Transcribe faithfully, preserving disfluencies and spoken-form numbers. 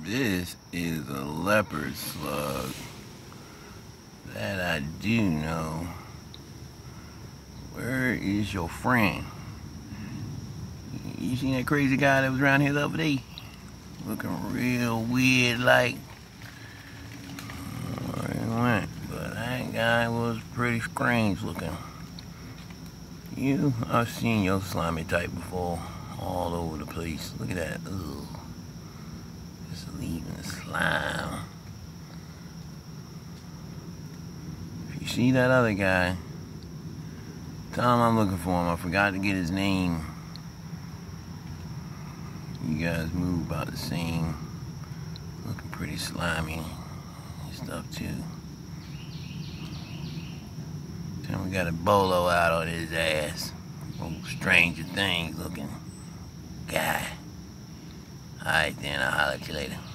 This is a leopard slug. That I do know. Where is your friend? You seen that crazy guy that was around here the other day? Looking real weird like. Where he went? But that guy was pretty strange looking. You, I've seen your slimy type before. All over the place. Look at that. Ugh. Just leaving slime. If you see that other guy, tell him I'm looking for him. I forgot to get his name. You guys move about the same. Looking pretty slimy and stuff too. Tell him we got a bolo out on his ass. Oh, Stranger Things looking guy. Alright then, I'll holler at you later.